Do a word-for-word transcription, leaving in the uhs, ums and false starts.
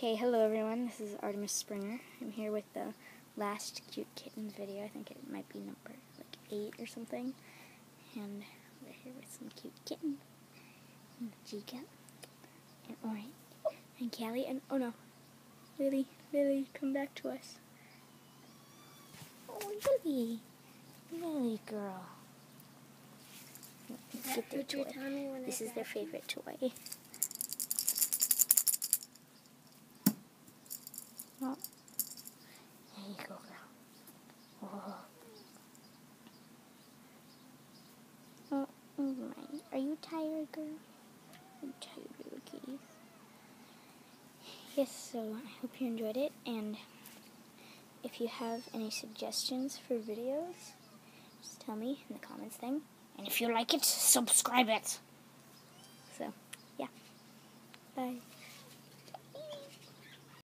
Okay, hello everyone, this is Artemis Springer. I'm here with the last Cute Kittens video. I think it might be number like eight or something. And we're here with some cute kittens. And Chica, and Orange, and Callie, and oh no, Lily, Lily, come back to us. Oh, Lily, Lily girl. Let's get their toy. This is their favorite toy. Oh, there you go, girl. Oh, oh, oh my. Are you tired, girl? Are you tired, little kitties? Yes, so I hope you enjoyed it, and if you have any suggestions for videos, just tell me in the comments thing. And if you like it, subscribe it. So, yeah. Bye.